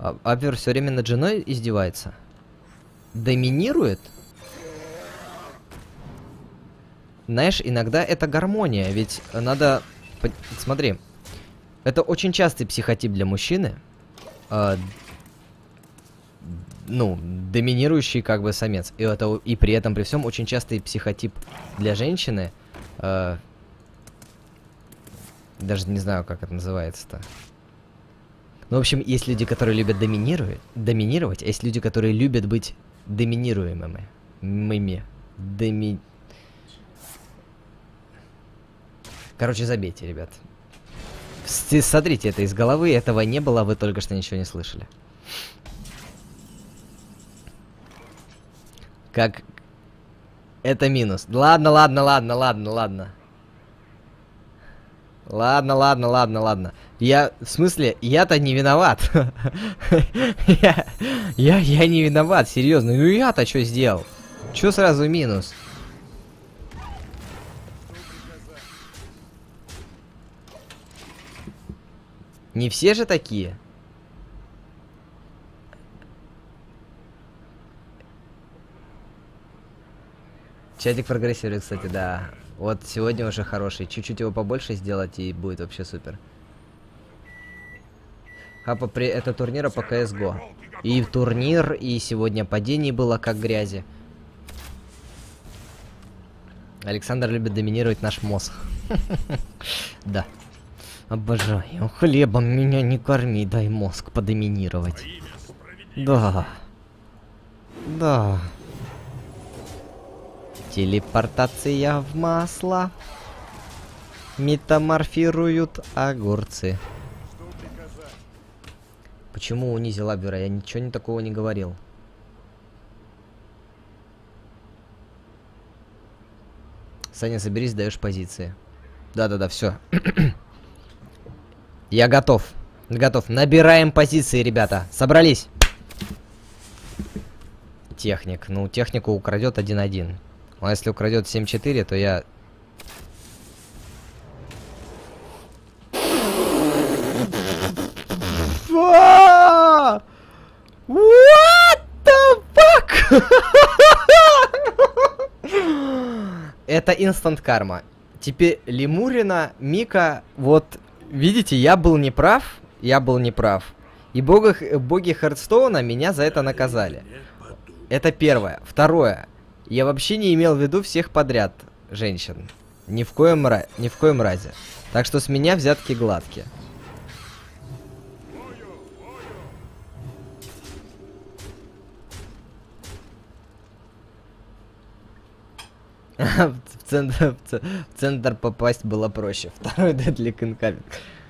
Абвер все время над женой издевается. Доминирует? Знаешь, иногда это гармония, ведь надо... Смотри, это очень частый психотип для мужчины. Ну, доминирующий как бы самец. И при этом, при всем, очень частый психотип для женщины. Даже не знаю, как это называется-то. Ну, в общем, есть люди, которые любят доминировать, а есть люди, которые любят быть доминируемыми. Короче, забейте, ребят. Смотрите, это из головы, этого не было, вы только что ничего не слышали. Как... Это минус. Ладно. Ладно. Я, в смысле, я-то не виноват. Я не виноват, серьезно. Ну я-то что сделал? Чё сразу минус? Не все же такие. Чатик прогрессирует, кстати, да. Вот сегодня уже хороший. Чуть-чуть его побольше сделать, и будет вообще супер. Хапа, это турнира по CSGO. И турнир, и сегодня падений было как грязи. Александр любит доминировать наш мозг. Да. Обожаю. Хлебом меня не корми, дай мозг подоминировать. Да. Телепортация в масло. Метаморфируют огурцы. Почему унизил Абвера? Я ничего такого не говорил. Саня, соберись, даешь позиции. Да, все. Я готов. Набираем позиции, ребята. Собрались. Техник. Ну, технику украдет 1-1. А если украдет 7-4, то я... What the fuck? Это инстант карма. Теперь Лемурина, Мика, вот, видите, я был неправ. И боги Хардстоуна меня за это наказали. Это первое. Второе. Я вообще не имел в виду всех подряд женщин. Ни в коем разе. Так что с меня взятки гладкие. В центр попасть было проще. Второй дедлик инкаминг.